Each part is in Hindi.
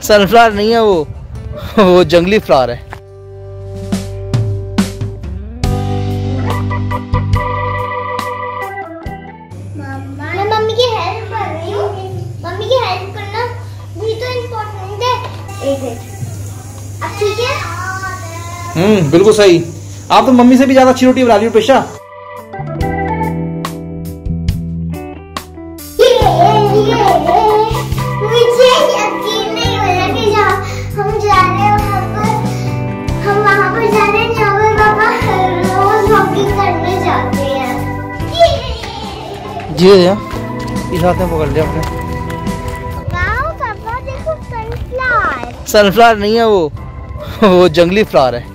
सनफ्लावर नहीं है वो जंगली फ्लावर है। मैं मम्मी की हेल्प कर रही हूँ। मम्मी की हेल्प करना भी तो इम्पोर्टेंट है। एक मिनट, अब ठीक है? बिल्कुल सही। आप तो मम्मी से भी ज्यादा अच्छी रोटी बना रही हो पेशा। मुझे यकीन नहीं हो रहा कि जहाँ हम जा रहे हैं हम वहाँ पर जा रहे हैं जहाँ पर पापा रोज वॉकिंग करने जाते हैं। जी भैया, इस हाथ में पकड़ लिया आपने। पापा देखो सनफ्लावर। सनफ्लावर नहीं है वो जंगली फ्लावर है।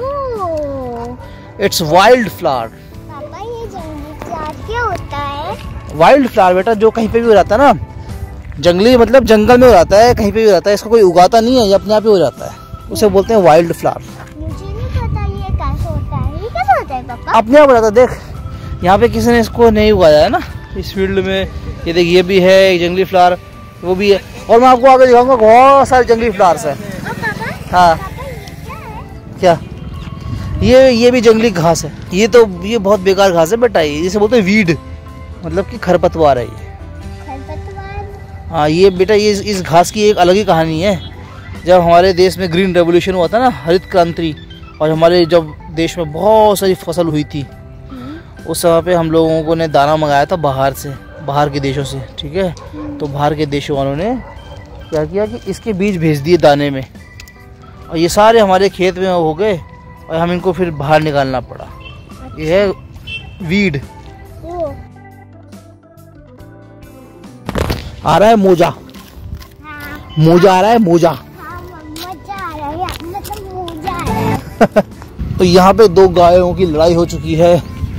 It's wild flower. पापा ये जंगली फ्लावर क्या होता है? वाइल्ड फ्लावर बेटा, जो कहीं पे भी हो जाता है ना, जंगली मतलब जंगल में हो जाता है, कहीं पे भी हो जाता है, इसका कोई उगाता नहीं है, ये अपने आप ही हो जाता है, उसे बोलते हैं वाइल्ड फ्लावर। मुझे नहीं पता ये कैसे होता है। ये कैसे होता है पापा? अपने आप हो जाता है। देख, यहाँ पे किसी ने इसको नहीं उगाया है ना इस फील्ड में। ये देख, ये भी है एक जंगली फ्लावर, वो भी है, और मैं आपको आगे दिखाऊंगा बहुत सारे जंगली फ्लावर्स हैं। हाँ, क्या? ये भी जंगली घास है। ये बहुत बेकार घास है बेटा, इसे बोलते हैं वीड, मतलब कि खरपतवार है ये। हाँ, ये बेटा ये इस घास की एक अलग ही कहानी है। जब हमारे देश में ग्रीन रेवोल्यूशन हुआ था ना, हरित क्रांति, और हमारे जब देश में बहुत सारी फसल हुई थी, उस समय पे हम लोगों को ने दाना मंगाया था बाहर से, बाहर के देशों से, ठीक है। तो बाहर के देशों वालों ने क्या किया कि इसके बीज भेज दिए दाने में, और ये सारे हमारे खेत में हो गए, और हम इनको फिर बाहर निकालना पड़ा। ये है वीड। आ रहा है मोजा। मोजा आ रहा है, मोजा। तो यहाँ पे दो गायों की लड़ाई हो चुकी है।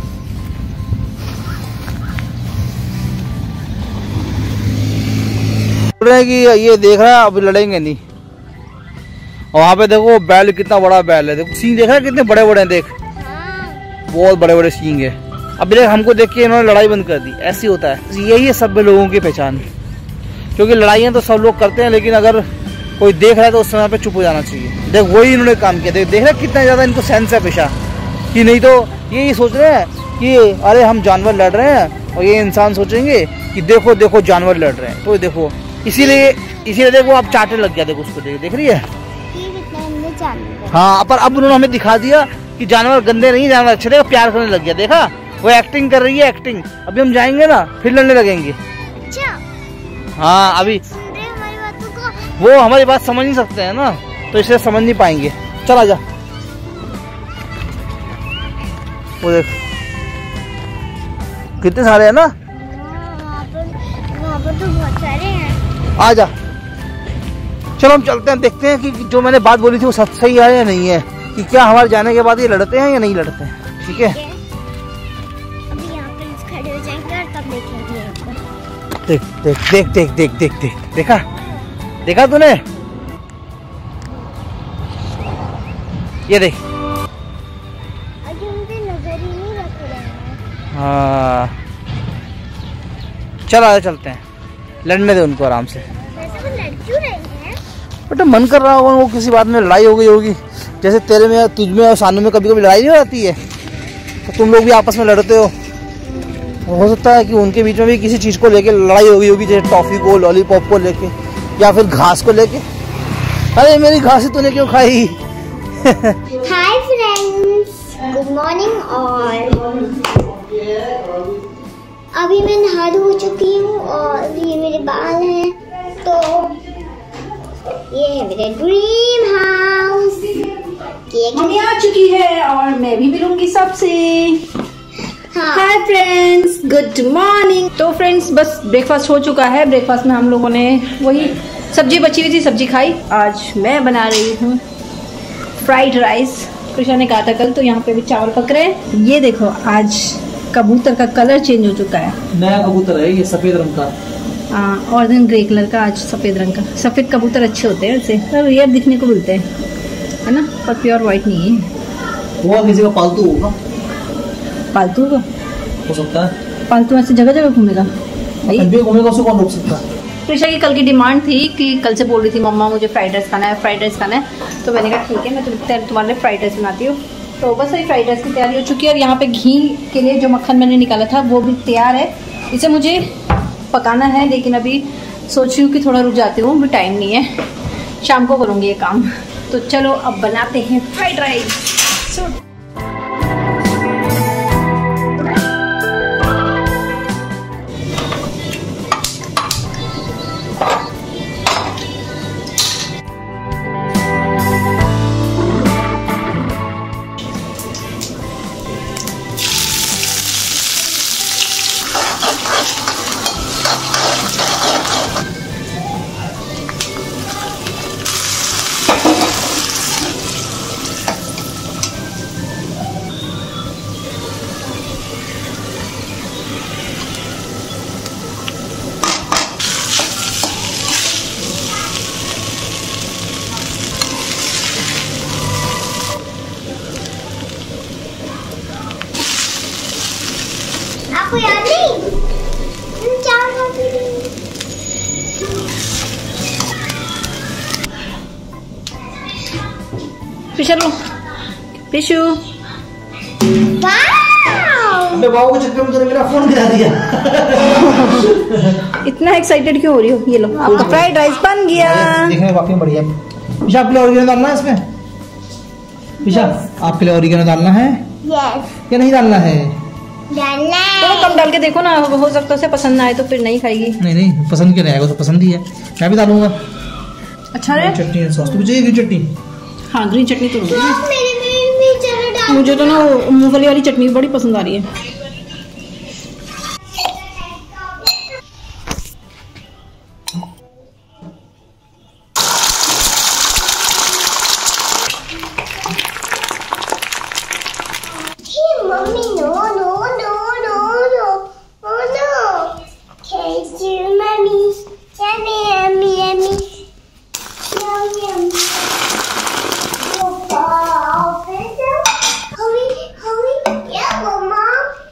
कि ये देख रहा है, अब लड़ेंगे नहीं। और वहाँ पे देखो बैल, कितना बड़ा बैल है, देखो सींग देख रहा है कितने बड़े बड़े हैं, देख बहुत बड़े बड़े सींग है। अब देख, हमको देख के इन्होंने लड़ाई बंद कर दी। ऐसे होता है, यही है सभ्य लोगों की पहचान। क्योंकि लड़ाइयाँ तो सब लोग करते हैं, लेकिन अगर कोई देख रहा है तो उस समय पे चुप हो जाना चाहिए। देख, वही इन्होंने काम किया। देख रहे कितना ज्यादा इनको सेंस है पेशा, कि नहीं तो ये सोच रहे हैं कि अरे हम जानवर लड़ रहे हैं, और ये इंसान सोचेंगे कि देखो देखो जानवर लड़ रहे हैं। तो देखो, इसीलिए देखो आप चाटने लग गया। देखो उसको, देख रही है। हाँ, पर अब उन्होंने हमें दिखा दिया कि जानवर गंदे नहीं, जानवर अच्छे। देखो प्यार करने लग गया, देखा वो एक्टिंग कर रही है, एक्टिंग। अभी हम जाएंगे ना, फिर लड़ने लगेंगे। अच्छा। हाँ, अभी हमारी बातों को वो हमारी बात समझ नहीं सकते हैं ना, तो इसलिए समझ नहीं पाएंगे। चल आजा। वो देख कितने सारे हैं ना। वहाँ पर तो बहुत सारे हैं। आजा, चलो हम चलते हैं, देखते हैं कि जो मैंने बात बोली थी वो सही है या नहीं है, कि क्या हमारे जाने के बाद ये लड़ते हैं या नहीं लड़ते हैं। ठीक है, अभी यहाँ पे खड़े हो जाएंगे और तब देखेंगे आपको। देख देख देख देख देख देख देख, देखा देखा तूने? ये देख, अभी उनपे नजर ही नहीं रख रहे हैं। हाँ, चल आजा, चलते हैं, लड़ने दे उनको आराम से। वैसे वो लड़ क्यों रहे हैं? बेटा मन कर रहा होगा, वो किसी बात में लड़ाई हो गई होगी, जैसे तेरे में, तुझ में और सानू में कभी कभी लड़ाई नहीं हो जाती है, तो तुम लोग भी आपस में लड़ते हो सकता है कि उनके बीच में भी किसी चीज को लेके लड़ाई हो गई होगी, जैसे टॉफी को, लॉलीपॉप को लेके, या फिर घास को लेके। अरे मेरी घास ही तूने क्यों खाई? Hi friends, good morning. और अभी मैं नहा हो चुकी हूँ, और ये मेरे बाल हैं। तो ये है मेरा ड्रीम हाउस। मम्मी आ चुकी है और मैं भी मिलूंगी सबसे। Hi friends, good morning. तो फ्रेंड्स, बस ब्रेकफास्ट हो चुका है। ब्रेकफास्ट में हम लोगों ने वही सब्जी बची हुई थी, सब्जी खाई। आज मैं बना रही हूँ फ्राइड राइस। कृष्णा ने कहा था कल, तो यहाँ पे भी चावल पक रहे हैं। ये देखो, आज कबूतर का कलर चेंज हो चुका है, नया कबूतर है ये, सफेद रंग का। और दिन ग्रे कलर का, आज सफेद रंग का। सफेद कबूतर अच्छे होते हैं वैसे, पर रेयर दिखने को मिलते हैं, है ना, पर प्योर व्हाइट नहीं है। वो किसी का पालतू होगा, पालतू का हो सकता है। पालतू ऐसे जगह जगह घूमेगा, घूमेगा, उसे कौन रोक सकता है? प्रिशा की कल की डिमांड थी कि कल से बोल रही थी मम्मा मुझे फ्राइड राइस खाना है, फ्राइड राइस खाना है। तो मैंने कहा ठीक है, मैं तुम्हारे लिए फ्राइड राइस बनाती हूँ। तो बस वही फ्राइड राइस की तैयारी हो चुकी है। और यहाँ पे घी के लिए जो मक्खन मैंने निकाला था वो भी तैयार है, इसे मुझे पकाना है। लेकिन अभी सोच रही हूँ कि थोड़ा रुक जाती हूँ, अभी टाइम नहीं है, शाम को करूँगी ये काम। तो चलो अब बनाते हैं फ्राइड राइस। आपको याद नहीं? चार रोटी पिशा लो, पिशु। अबे बाबू के चक्कर में तूने मेरा फोन गिरा दिया। इतना एक्साइटेड क्यों हो रही हो? ये लो, आपका फ्राइड राइस बन गया। देखने में वाकई बढ़िया। पिशा आपके लिए ऑरिगेनो डालना है इसमें? पिशा आपके लिए ऑरिगेनो डालना है? यस। या नहीं डालना है? डालना है। थोड़ा कम डाल के देखो ना, हो सकता है उसे पसंद ना आए तो फिर नहीं खाएगी। नहीं पसंद क्यों नहीं आएगा, तो पसंद ही है। मैं भी डालूंगा। अच्छा है। चटनी सॉस तो चाहिए, ग्रीन चटनी। हाँ ग्रीन चटनी तो मेरे मुझे तो ना मूंगफली वाली चटनी बड़ी पसंद आ रही है। Mummy no no no no no oh no can't you mommy yummy yummy yummy yum yum hurry yeah mama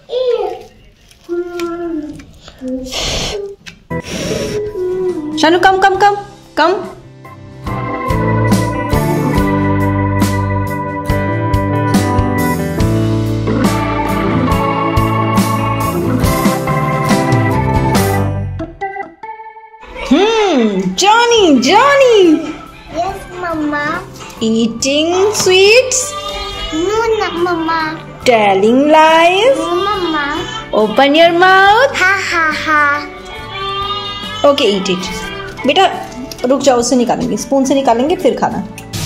Shanu come come come come. Johnny yes mama eating sweets, no mama telling lies, no mama open your mouth, ha ha ha okay eat it। बेटा रुक जाओ, उससे निकालेंगे, स्पून से निकालेंगे फिर खाना।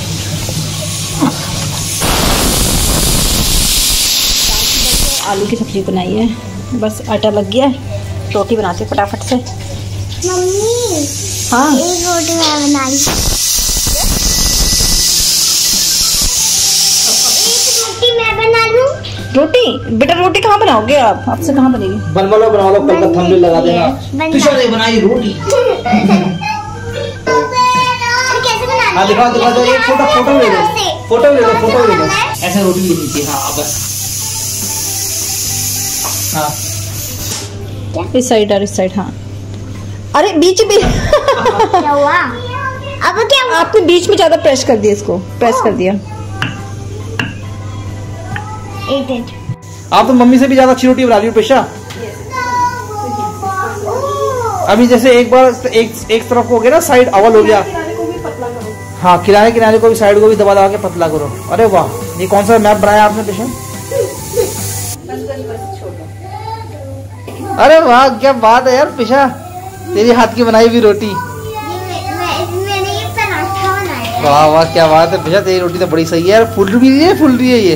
आलू की सब्जी बनाई है, बस आटा लग गया है, रोटी बनाते फटाफट से। मम्मी हाँ एक रोटी मैं बना ली। एक रोटी मैं बना लूं? रोटी? बेटा रोटी कहाँ बनाओगे आप? आपसे कहाँ बनेगी? बना लो कल का थंबनेल लगा देना। पिशा ने बनाई रोटी। कैसे बनानी? हाँ दिखाओ एक फोटो ले लो। ऐसे रोटी लेनी चाहिए। हाँ बस हाँ इस साइड और इस साइड। हाँ अरे बीच क्या हुआ? अब क्या हुआ? आपने बीच में ज्यादा प्रेस कर दिया, इसको प्रेस कर दिया। आप तो मम्मी से भी ज्यादा अच्छी रोटी बना रही हो पिशा। अभी जैसे एक बार एक तरफ हो गया ना, साइड अवल हो गया। हाँ किनारे को भी साइड को भी दबा के पतला करो। अरे वाह, ये कौन सा मैप बनाया आपने पिशा? अरे वाह क्या बात है यार पिशा, तेरी हाथ की बनाई हुई रोटी। मैंने ये पराठा बनाया। वाह वाह क्या बात है पिशा, तेरी रोटी तो बड़ी सही है यार। फूल रही है ये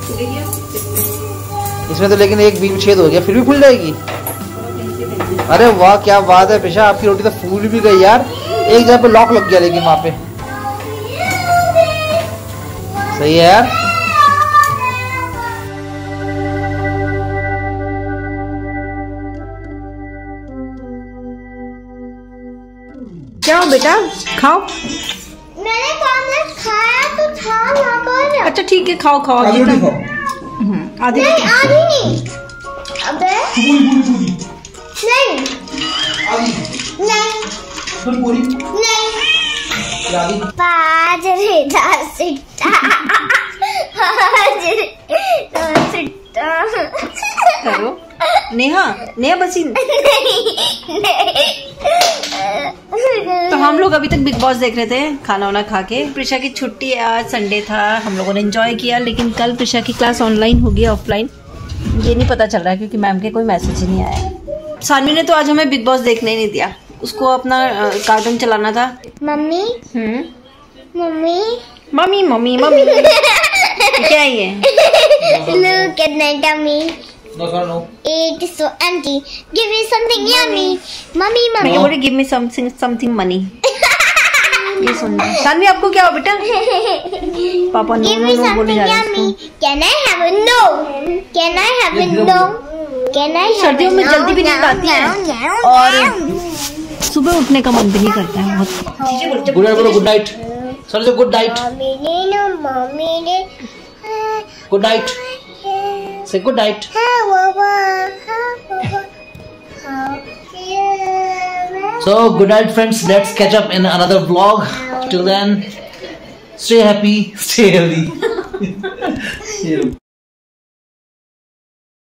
इसमें तो, लेकिन एक बीच में छेद हो गया, फिर भी फूल जाएगी। अरे वाह क्या बात है पिशा, आपकी रोटी तो फूल भी गई यार। एक जगह पे लॉक लग गया लेकिन वहां पे। सही है यार। क्या हो बेटा, खाओ। मैंने खाया तो था ना पर। अच्छा ठीक है, खाओ खाओ। आधी रोटी खाओ। आधी नहीं आधी नहीं। अबे नहीं नहीं पूरी नहीं। बाजरे का सिट्टा, बाजरे का सिट्टा। करो नेहा, नेहा बसी। तो हम लोग अभी तक बिग बॉस देख रहे थे खाना वाना खा के। प्रिशा की छुट्टी है, आज संडे था, हम लोगों ने एंजॉय किया। लेकिन कल प्रिशा की क्लास ऑनलाइन होगी ऑफलाइन ये नहीं पता चल रहा है, क्योंकि मैम के कोई मैसेज ही नहीं आया। सानवी ने तो आज हमें बिग बॉस देखने ही नहीं दिया, उसको अपना कार्टून चलाना था। Mummy mummy mummy mummy mummy क्या है ये? Look at my tummy. No, sir, no. It is so empty. Give me something yummy. Mummy, मैं mummy. बोली गिव मी समथिंग मनी। ये सुन सानवी, आपको क्या हो बेटा? पापा no Give no me no बोले something जा रहे yummy. हैं। Can I have a no? Can I have a no? Can I have सर्दियों a में no? जल्दी भी नींद आती है और सुबह उठने का मन भी नहीं करता है बहुत। गुड नाइट बोलो, गुड नाइट सर से, good night, Mommy, no. Good night से, good night. So good night friends, let's catch up in another vlog. Till then, stay happy, stay healthy.